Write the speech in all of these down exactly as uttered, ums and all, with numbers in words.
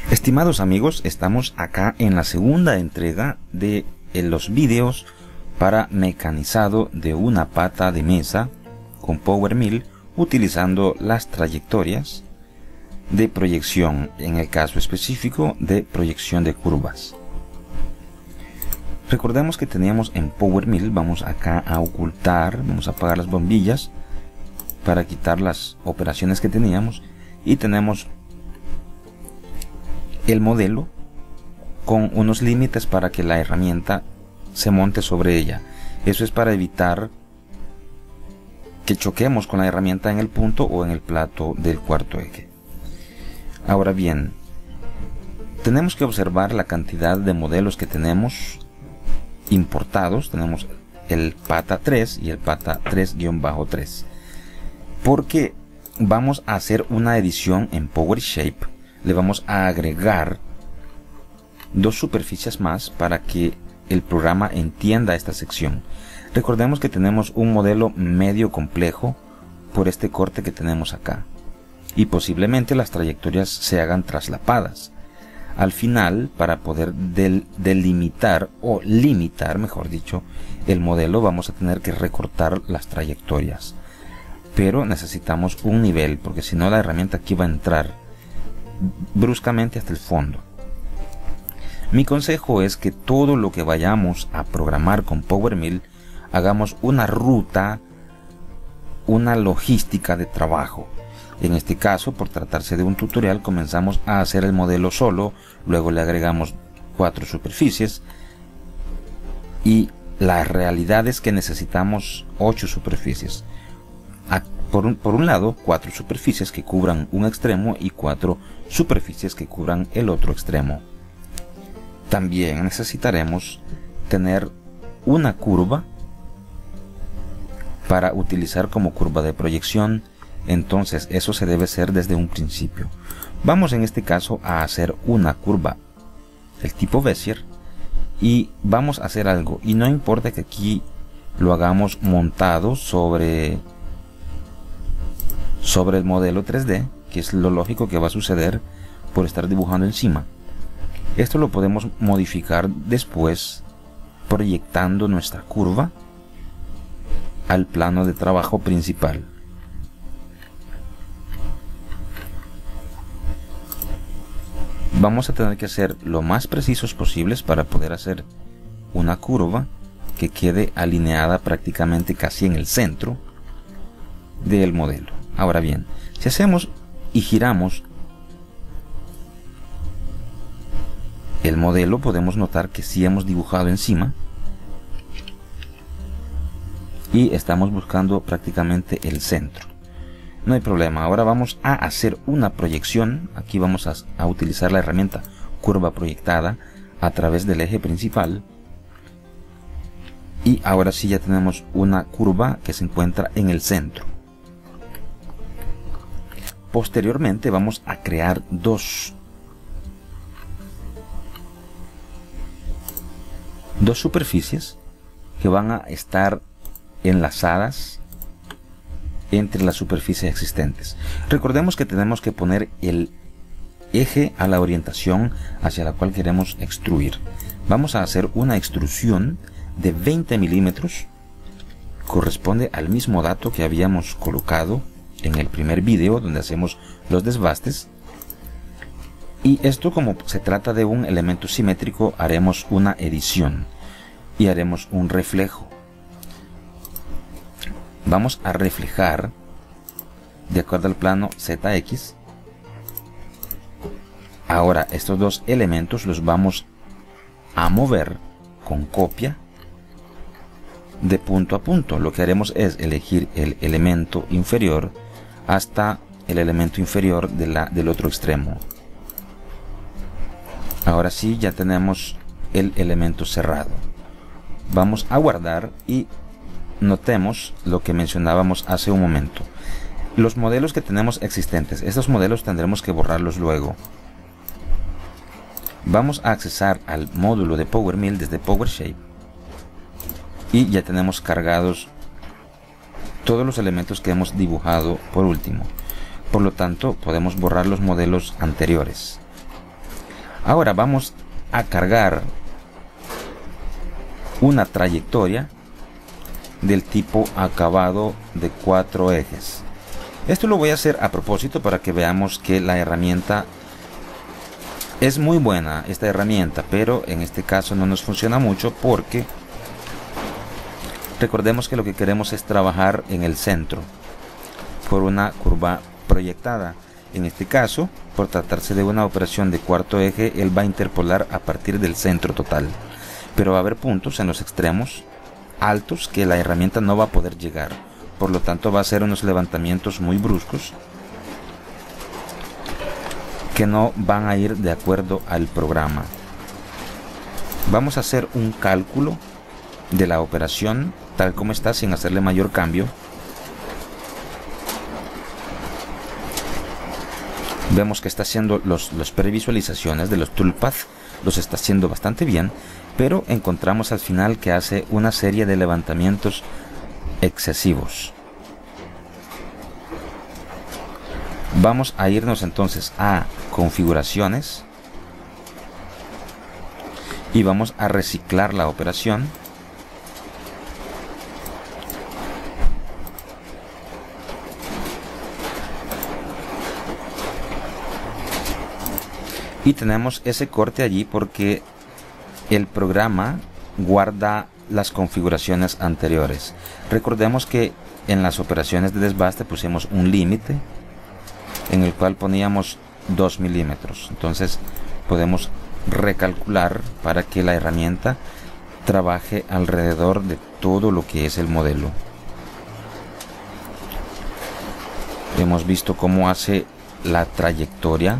Estimados amigos, estamos acá en la segunda entrega de los vídeos para mecanizado de una pata de mesa con Power Mill utilizando las trayectorias de proyección, en el caso específico de proyección de curvas. Recordemos que teníamos en Power Mill, vamos acá a ocultar, vamos a apagar las bombillas para quitar las operaciones que teníamos, y tenemos el modelo con unos límites para que la herramienta se monte sobre ella. Eso es para evitar que choquemos con la herramienta en el punto o en el plato del cuarto eje. Ahora bien, tenemos que observar la cantidad de modelos que tenemos importados. Tenemos el pata tres y el pata tres guión tres, porque vamos a hacer una edición en PowerShape. Le vamos a agregar dos superficies más para que el programa entienda esta sección. Recordemos que tenemos un modelo medio complejo por este corte que tenemos acá, y posiblemente las trayectorias se hagan traslapadas. Al final, para poder del, delimitar o limitar, mejor dicho, el modelo, vamos a tener que recortar las trayectorias, pero necesitamos un nivel, porque si no la herramienta aquí va a entrar bruscamente hasta el fondo. Mi consejo es que todo lo que vayamos a programar con Power Mill, hagamos una ruta, una logística de trabajo. En este caso, por tratarse de un tutorial, comenzamos a hacer el modelo solo, luego le agregamos cuatro superficies, y la realidad es que necesitamos ocho superficies. Por un, por un lado, cuatro superficies que cubran un extremo y cuatro superficies que cubran el otro extremo. También necesitaremos tener una curva para utilizar como curva de proyección. Entonces eso se debe hacer desde un principio. Vamos en este caso a hacer una curva del tipo Bézier, y vamos a hacer algo, y no importa que aquí lo hagamos montado sobre sobre el modelo tres D, que es lo lógico que va a suceder por estar dibujando encima. Esto lo podemos modificar después proyectando nuestra curva al plano de trabajo principal. Vamos a tener que ser lo más precisos posibles para poder hacer una curva que quede alineada prácticamente casi en el centro del modelo. Ahora bien, si hacemos y giramos el modelo, podemos notar que sí hemos dibujado encima y estamos buscando prácticamente el centro. No hay problema. Ahora vamos a hacer una proyección. Aquí vamos a, a utilizar la herramienta curva proyectada a través del eje principal, y ahora sí ya tenemos una curva que se encuentra en el centro. Posteriormente vamos a crear dos dos superficies que van a estar enlazadas entre las superficies existentes. Recordemos que tenemos que poner el eje a la orientación hacia la cual queremos extruir. Vamos a hacer una extrusión de veinte milímetros, corresponde al mismo dato que habíamos colocado en el primer video donde hacemos los desbastes. Y esto, como se trata de un elemento simétrico, haremos una edición y haremos un reflejo. Vamos a reflejar de acuerdo al plano Z X. Ahora estos dos elementos los vamos a mover con copia de punto a punto. Lo que haremos es elegir el elemento inferior hasta el elemento inferior de la, del otro extremo. Ahora sí ya tenemos el elemento cerrado. Vamos a guardar y notemos lo que mencionábamos hace un momento. Los modelos que tenemos existentes, estos modelos tendremos que borrarlos luego. Vamos a accesar al módulo de Power Mill desde PowerShape y ya tenemos cargados todos los elementos que hemos dibujado por último. Por lo tanto, podemos borrar los modelos anteriores. Ahora vamos a cargar una trayectoria del tipo acabado de cuatro ejes. Esto lo voy a hacer a propósito para que veamos que la herramienta es muy buena, esta herramienta, pero en este caso no nos funciona mucho porque recordemos que lo que queremos es trabajar en el centro por una curva proyectada. En este caso, por tratarse de una operación de cuarto eje, él va a interpolar a partir del centro total, pero va a haber puntos en los extremos altos que la herramienta no va a poder llegar, por lo tanto va a hacer unos levantamientos muy bruscos que no van a ir de acuerdo al programa. Vamos a hacer un cálculo de la operación tal como está sin hacerle mayor cambio. Vemos que está haciendo los, los previsualizaciones de los toolpath, los está haciendo bastante bien, pero encontramos al final que hace una serie de levantamientos excesivos. Vamos a irnos entonces a configuraciones y vamos a reciclar la operación. Y tenemos ese corte allí porque el programa guarda las configuraciones anteriores. Recordemos que en las operaciones de desbaste pusimos un límite en el cual poníamos dos milímetros. Entonces podemos recalcular para que la herramienta trabaje alrededor de todo lo que es el modelo. Hemos visto cómo hace la trayectoria.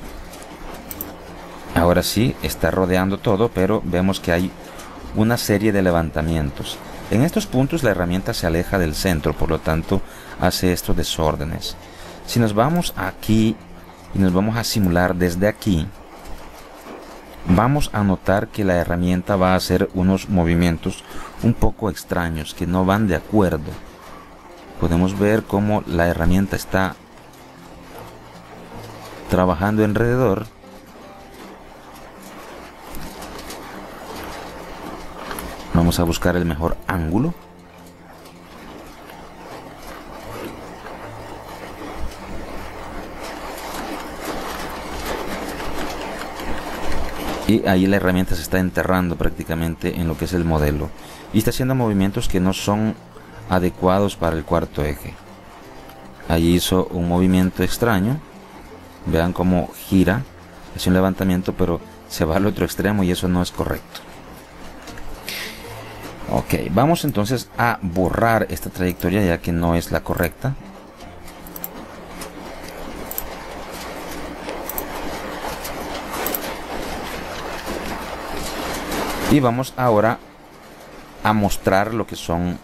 Ahora sí, está rodeando todo, pero vemos que hay una serie de levantamientos. En estos puntos la herramienta se aleja del centro, por lo tanto hace estos desórdenes. Si nos vamos aquí y nos vamos a simular desde aquí, vamos a notar que la herramienta va a hacer unos movimientos un poco extraños que no van de acuerdo. Podemos ver cómo la herramienta está trabajando alrededor. Vamos a buscar el mejor ángulo. Y ahí la herramienta se está enterrando prácticamente en lo que es el modelo. Y está haciendo movimientos que no son adecuados para el cuarto eje. Ahí hizo un movimiento extraño. Vean cómo gira. Es un levantamiento, pero se va al otro extremo y eso no es correcto. Ok, vamos entonces a borrar esta trayectoria ya que no es la correcta. Y vamos ahora a mostrar lo que son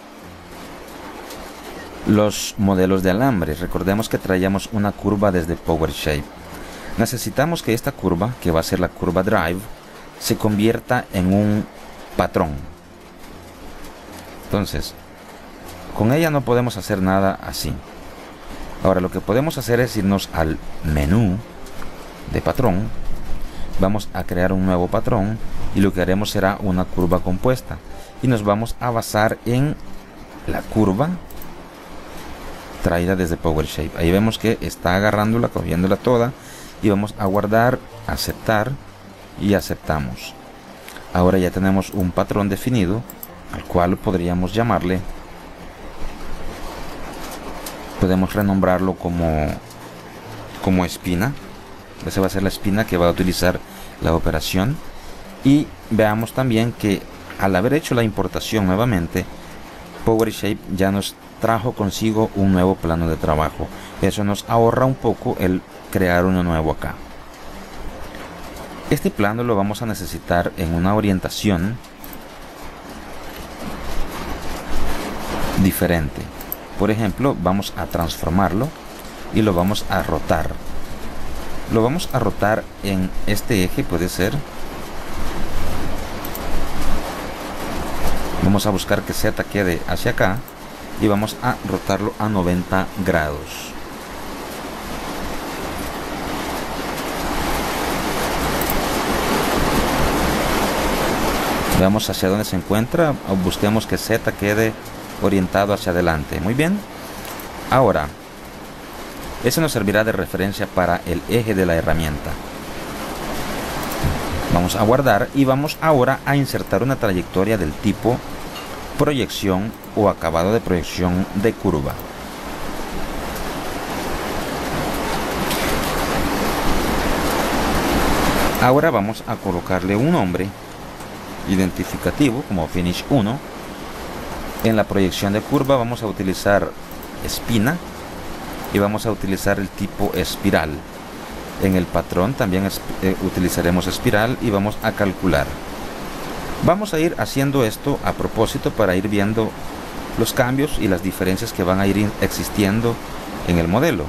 los modelos de alambre. Recordemos que traíamos una curva desde PowerShape. Necesitamos que esta curva, que va a ser la curva Drive, se convierta en un patrón. Entonces, con ella no podemos hacer nada así. Ahora lo que podemos hacer es irnos al menú de patrón. Vamos a crear un nuevo patrón y lo que haremos será una curva compuesta. Y nos vamos a basar en la curva traída desde PowerShape. Ahí vemos que está agarrándola, cogiéndola toda. Y vamos a guardar, aceptar y aceptamos. Ahora ya tenemos un patrón definido al cual podríamos llamarle, podemos renombrarlo como como espina. Esa va a ser la espina que va a utilizar la operación. Y veamos también que al haber hecho la importación nuevamente, PowerShape ya nos trajo consigo un nuevo plano de trabajo. Eso nos ahorra un poco el crear uno nuevo acá. Este plano lo vamos a necesitar en una orientación diferente. Por ejemplo, vamos a transformarlo y lo vamos a rotar. Lo vamos a rotar en este eje, puede ser. Vamos a buscar que Z quede hacia acá y vamos a rotarlo a noventa grados. Veamos hacia dónde se encuentra, o busquemos que Z quede orientado hacia adelante. Muy bien. Ahora, ese nos servirá de referencia para el eje de la herramienta. Vamos a guardar y vamos ahora a insertar una trayectoria del tipo proyección o acabado de proyección de curva. Ahora vamos a colocarle un nombre identificativo como Finish uno. En la proyección de curva vamos a utilizar espina y vamos a utilizar el tipo espiral. En el patrón también es, eh, utilizaremos espiral y vamos a calcular. Vamos a ir haciendo esto a propósito para ir viendo los cambios y las diferencias que van a ir existiendo en el modelo.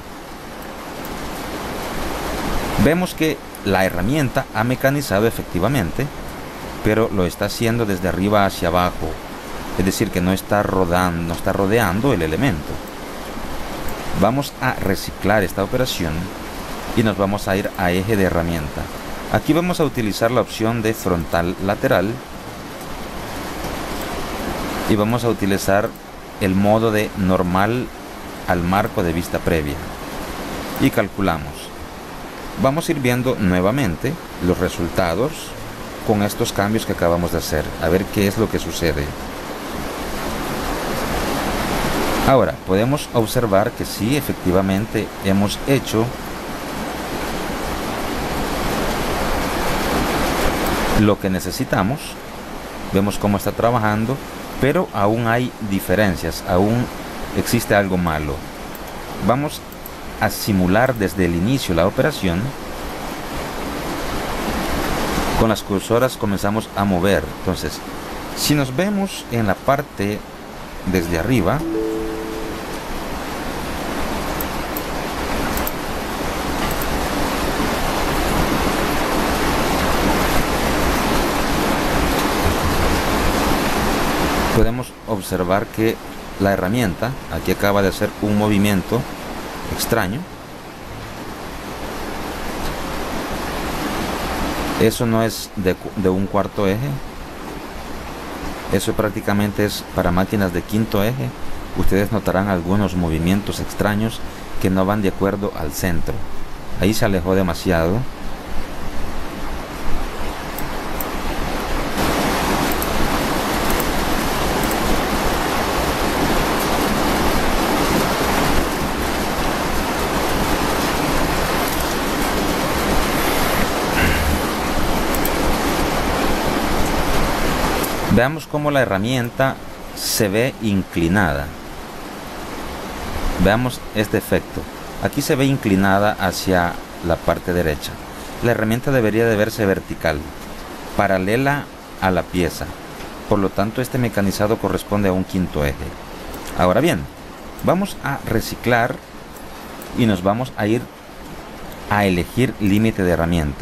Vemos que la herramienta ha mecanizado efectivamente, pero lo está haciendo desde arriba hacia abajo, es decir, que no está rodando, no está rodeando el elemento. Vamos a reciclar esta operación y nos vamos a ir a eje de herramienta. Aquí vamos a utilizar la opción de frontal lateral y vamos a utilizar el modo de normal al marco de vista previa y calculamos. Vamos a ir viendo nuevamente los resultados con estos cambios que acabamos de hacer, a ver qué es lo que sucede. Ahora podemos observar que sí, efectivamente hemos hecho lo que necesitamos. Vemos cómo está trabajando, pero aún hay diferencias, aún existe algo malo. Vamos a simular desde el inicio la operación. Con las cursoras comenzamos a mover. Entonces, si nos vemos en la parte desde arriba, podemos observar que la herramienta aquí acaba de hacer un movimiento extraño. Eso no es de, de un cuarto eje, eso prácticamente es para máquinas de quinto eje. Ustedes notarán algunos movimientos extraños que no van de acuerdo al centro. Ahí se alejó demasiado. Veamos cómo la herramienta se ve inclinada. Veamos este efecto. Aquí se ve inclinada hacia la parte derecha. La herramienta debería de verse vertical, paralela a la pieza. Por lo tanto, este mecanizado corresponde a un quinto eje. Ahora bien, vamos a reciclar y nos vamos a ir a elegir límite de herramienta.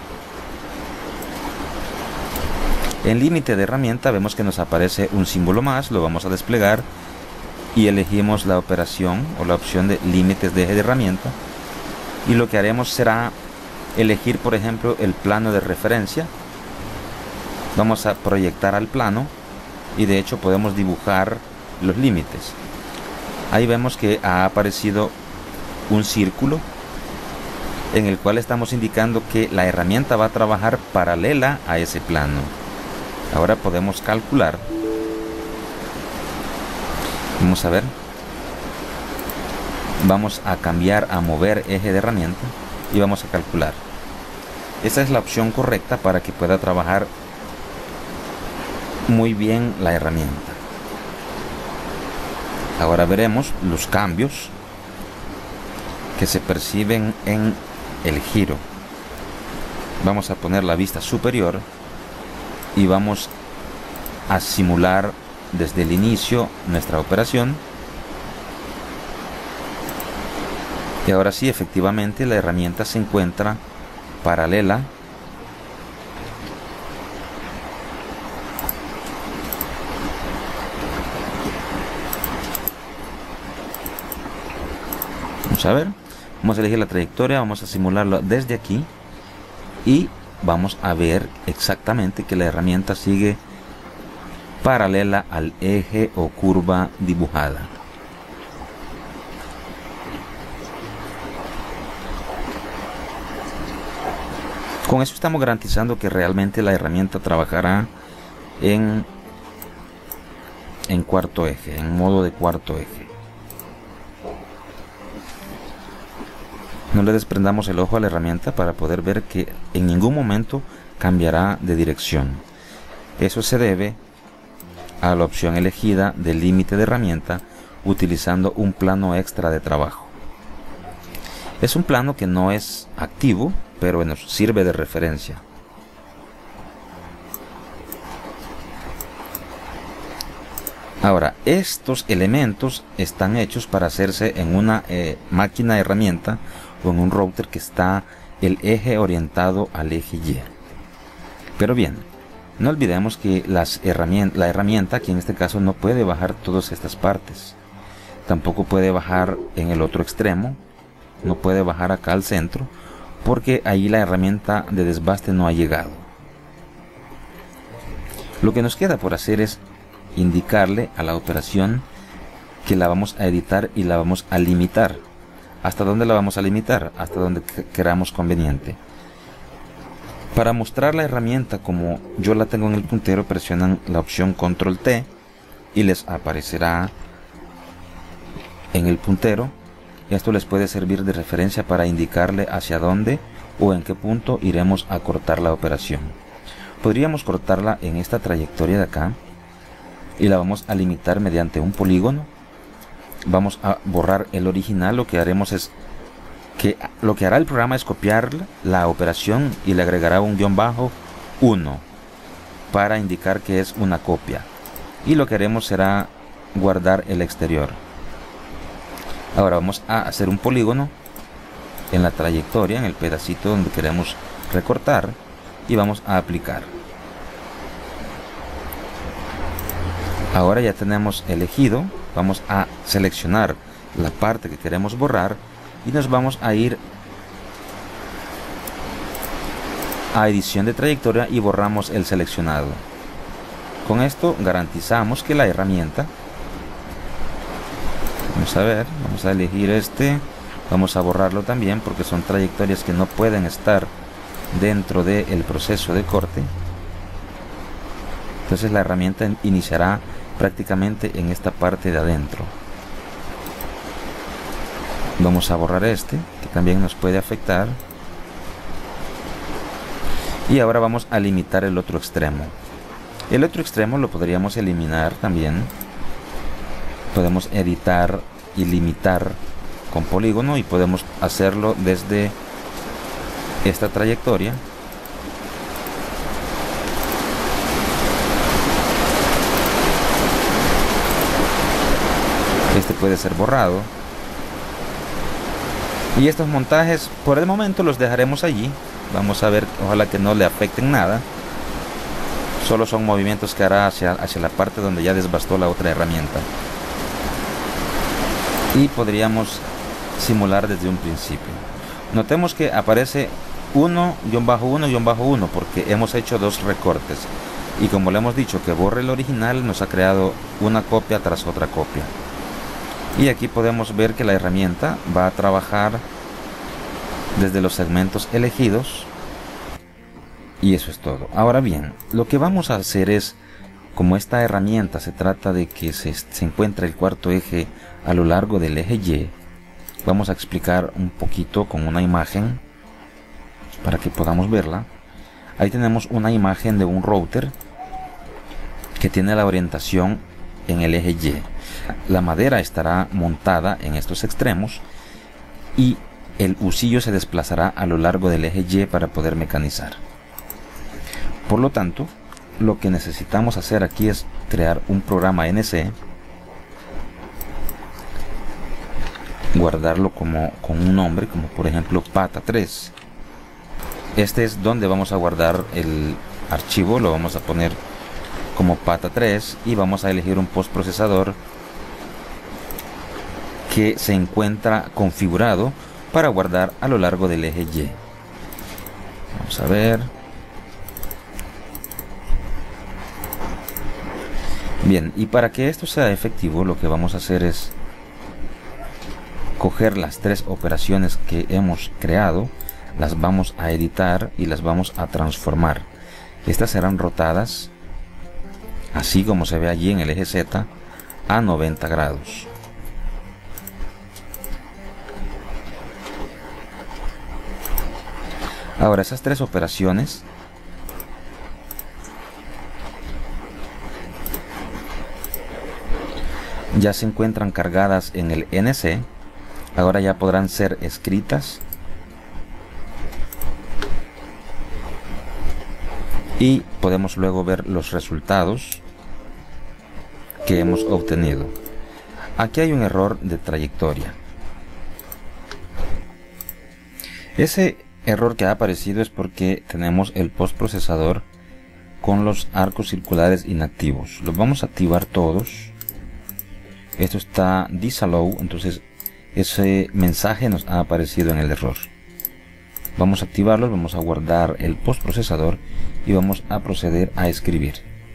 En límite de herramienta vemos que nos aparece un símbolo más, lo vamos a desplegar y elegimos la operación o la opción de límites de eje de herramienta, y lo que haremos será elegir, por ejemplo, el plano de referencia. Vamos a proyectar al plano y de hecho podemos dibujar los límites. Ahí vemos que ha aparecido un círculo en el cual estamos indicando que la herramienta va a trabajar paralela a ese plano. Ahora podemos calcular. Vamos a ver. Vamos a cambiar a mover eje de herramienta y vamos a calcular. Esta es la opción correcta para que pueda trabajar muy bien la herramienta. Ahora veremos los cambios que se perciben en el giro. Vamos a poner la vista superior y vamos a simular desde el inicio nuestra operación. Y ahora sí, efectivamente la herramienta se encuentra paralela vamos a ver, vamos a elegir la trayectoria, vamos a simularlo desde aquí y vamos a ver exactamente que la herramienta sigue paralela al eje o curva dibujada. Con eso estamos garantizando que realmente la herramienta trabajará en, en cuarto eje, en modo de cuarto eje. No le desprendamos el ojo a la herramienta para poder ver que en ningún momento cambiará de dirección. Eso se debe a la opción elegida del límite de herramienta utilizando un plano extra de trabajo. Es un plano que no es activo, pero nos sirve de referencia. Ahora, estos elementos están hechos para hacerse en una eh, máquina herramienta o en un router que está el eje orientado al eje Y. Pero bien, no olvidemos que las herramientas, la herramienta aquí en este caso no puede bajar todas estas partes. Tampoco puede bajar en el otro extremo, no puede bajar acá al centro, porque ahí la herramienta de desbaste no ha llegado. Lo que nos queda por hacer es indicarle a la operación que la vamos a editar y la vamos a limitar. ¿Hasta dónde la vamos a limitar? Hasta donde queramos conveniente. Para mostrar la herramienta como yo la tengo en el puntero, presionan la opción control T y les aparecerá en el puntero. Esto les puede servir de referencia para indicarle hacia dónde o en qué punto iremos a cortar la operación. Podríamos cortarla en esta trayectoria de acá y la vamos a limitar mediante un polígono. Vamos a borrar el original. Lo que haremos es que lo que hará el programa es copiar la operación y le agregará un guión bajo uno para indicar que es una copia, y lo que haremos será guardar el exterior. Ahora vamos a hacer un polígono en la trayectoria, en el pedacito donde queremos recortar, y vamos a aplicar. Ahora ya tenemos elegido, vamos a seleccionar la parte que queremos borrar y nos vamos a ir a edición de trayectoria y borramos el seleccionado. Con esto garantizamos que la herramienta, vamos a ver, vamos a elegir este, vamos a borrarlo también porque son trayectorias que no pueden estar dentro del proceso de corte. Entonces la herramienta iniciará prácticamente en esta parte de adentro. Vamos a borrar este, que también nos puede afectar. Y ahora vamos a limitar el otro extremo. El otro extremo lo podríamos eliminar también. Podemos editar y limitar con polígono y podemos hacerlo desde esta trayectoria. Este puede ser borrado. Y estos montajes por el momento los dejaremos allí. Vamos a ver, ojalá que no le afecten nada. Solo son movimientos que hará hacia, hacia la parte donde ya desbastó la otra herramienta. Y podríamos simular desde un principio. Notemos que aparece uno guión bajo uno guión bajo uno porque hemos hecho dos recortes. Y como le hemos dicho que borre el original, nos ha creado una copia tras otra copia. Y aquí podemos ver que la herramienta va a trabajar desde los segmentos elegidos. Y eso es todo. Ahora bien, lo que vamos a hacer es, como esta herramienta se trata de que se, se encuentra el cuarto eje a lo largo del eje Y, vamos a explicar un poquito con una imagen para que podamos verla. Ahí tenemos una imagen de un router que tiene la orientación en el eje Y. La madera estará montada en estos extremos y el husillo se desplazará a lo largo del eje Y para poder mecanizar. Por lo tanto, lo que necesitamos hacer aquí es crear un programa N C, guardarlo como con un nombre, como por ejemplo pata tres. Este es donde vamos a guardar el archivo, lo vamos a poner como pata tres y vamos a elegir un postprocesador que se encuentra configurado para guardar a lo largo del eje Y. Vamos a ver. Bien, y para que esto sea efectivo, lo que vamos a hacer es coger las tres operaciones que hemos creado, las vamos a editar y las vamos a transformar. Estas serán rotadas, así como se ve allí en el eje Z, a noventa grados. Ahora, esas tres operaciones ya se encuentran cargadas en el N C. Ahora ya podrán ser escritas y podemos luego ver los resultados que hemos obtenido. Aquí hay un error de trayectoria. Ese error que ha aparecido es porque tenemos el postprocesador con los arcos circulares inactivos. Los vamos a activar todos. Esto está disallow, entonces ese mensaje nos ha aparecido en el error. Vamos a activarlos, vamos a guardar el postprocesador y vamos a proceder a escribir.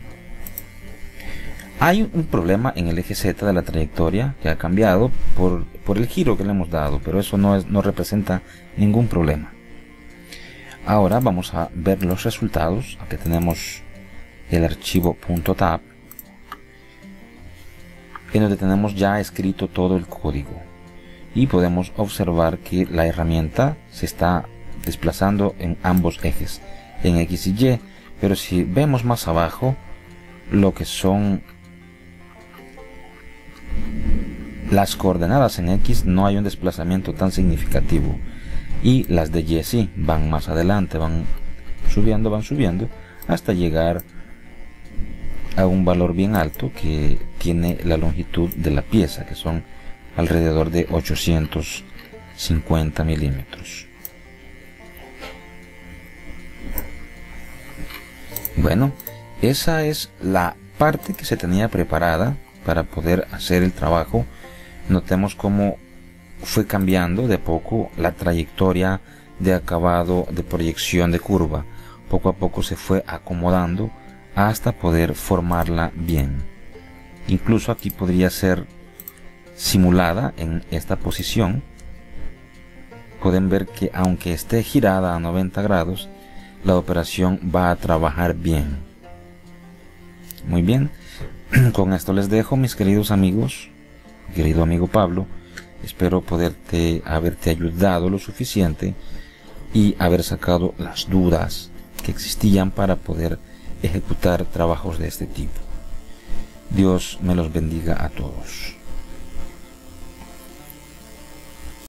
Hay un problema en el eje Z de la trayectoria que ha cambiado por, por el giro que le hemos dado, pero eso no, es, no representa ningún problema. Ahora vamos a ver los resultados. Aquí tenemos el archivo .tab, en donde tenemos ya escrito todo el código y podemos observar que la herramienta se está desplazando en ambos ejes, en X y Y, pero si vemos más abajo lo que son las coordenadas en X, no hay un desplazamiento tan significativo, y las de Y sí, van más adelante, van subiendo, van subiendo hasta llegar a un valor bien alto que tiene la longitud de la pieza, que son alrededor de ochocientos cincuenta milímetros. Bueno, esa es la parte que se tenía preparada para poder hacer el trabajo. Notemos cómo fue cambiando de poco la trayectoria de acabado, de proyección de curva. Poco a poco se fue acomodando hasta poder formarla bien. Incluso aquí podría ser simulada en esta posición. Pueden ver que aunque esté girada a noventa grados, la operación va a trabajar bien. Muy bien, con esto les dejo, mis queridos amigos, querido amigo Pablo. Espero poderte haberte ayudado lo suficiente y haber sacado las dudas que existían para poder ejecutar trabajos de este tipo. Dios me los bendiga a todos.